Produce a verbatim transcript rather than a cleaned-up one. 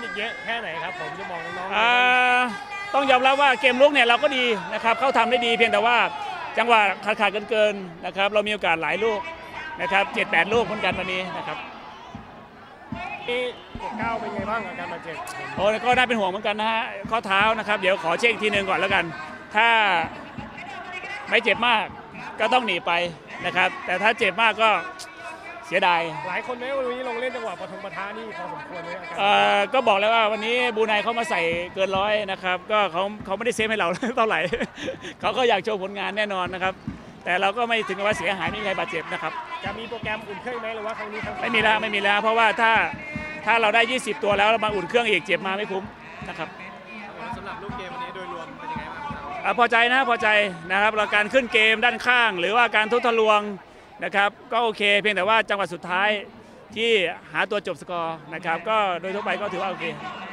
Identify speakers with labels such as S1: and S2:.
S1: อีกเยอะแค่ไหนครับผมจะมองน้อง
S2: ๆต้องยอมรับว่าเกมลุกเนี่ยเราก็ดีนะครับเขาทำได้ดีเพียงแต่ว่าจังหวะขาดขาดเกินๆนะครับเรามีโอกาสหลายลูกนะครับเจ็ดแปดลูกเหมือนกันวันนี้นะครับ
S1: นี่ปกเก้าเป็นไงบ้างอาการบาดเจ็บ
S2: โอ้ก็น่าเป็นห่วงเหมือนกันนะฮะข้อเท้านะครับเดี๋ยวขอเช็คอีกทีหนึ่งก่อนแล้วกันถ้าไม่เจ็บมากก็ต้องหนีไปนะครับแต่ถ้าเจ็บมากก็เสียดาย
S1: หลายคนไหมวันนี้ลงเล่นจังหวะปฐมปะทะนี่พอสมควรไหมอาการ
S2: ก็บอกแล้วว่าวันนี้บูไนเขามาใส่เกินร้อยนะครับก็เขาเขาไม่ได้เซฟให้เราเท่าไหร่เขาก็อยากโชว์ผลงานแน่นอนนะครับแต่เราก็ไม่ถึงกับว่าเสียหายไม่มีใครบาดเจ็บนะครับ
S1: จะมีโปรแกรมอุ่นเครื่องไหมหรือว่าครั้งนี้
S2: ไม่มีแล้วไม่มีแล้วเพราะว่าถ้าถ้าเราได้ยี่สิบตัวแล้วมาอุ่นเครื่องอีกเจ็บมาไม่คุ้มนะครับ
S1: สำหรับลูกเกมวันนี้โดยรวมเป็นยังไงบ้างครับ
S2: พอใจนะพอใจนะครับเราการขึ้นเกมด้านข้างหรือว่าการทุบทะลวงนะครับก็โอเคเพียงแต่ว่าจังหวะสุดท้ายที่หาตัวจบสกอร์นะครับก็โดยทั่วไปก็ถือว่าโอเค